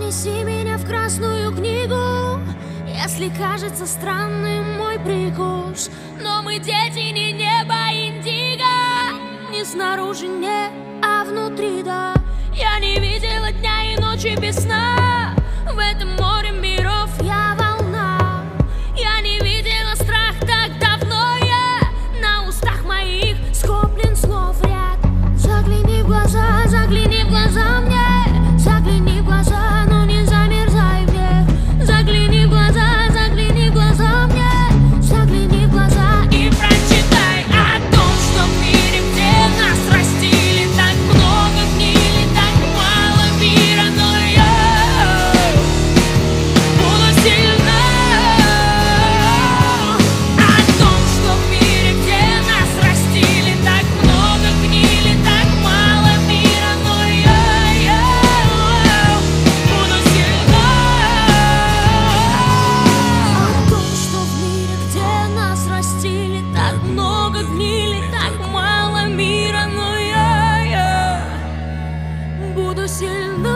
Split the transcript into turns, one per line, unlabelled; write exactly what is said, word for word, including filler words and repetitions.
Занеси меня в красную книгу, если кажется странным мой прикус. Но мы дети не неба индиго, не снаружи не, а внутри да. Я не видела дня и ночи без сна, в этом море миров я волна. Я не видела страх так давно, я на устах моих скоплен слов ряд. Загляни в глаза, загляни в глаза мне, загляни в глаза, но не замерзай мне. Загляни в глаза, загляни в глаза мне, загляни в глаза и прочитай о том, что в мире, где нас растили, так много гнили, так мало мира, но я буду сильна. О том, что в мире, где нас растили, так много гнили, так мало мира, но я, я буду сильна. О том, что в мире, где нас растили, так много гнили, так мало мира, но я, я буду сильна.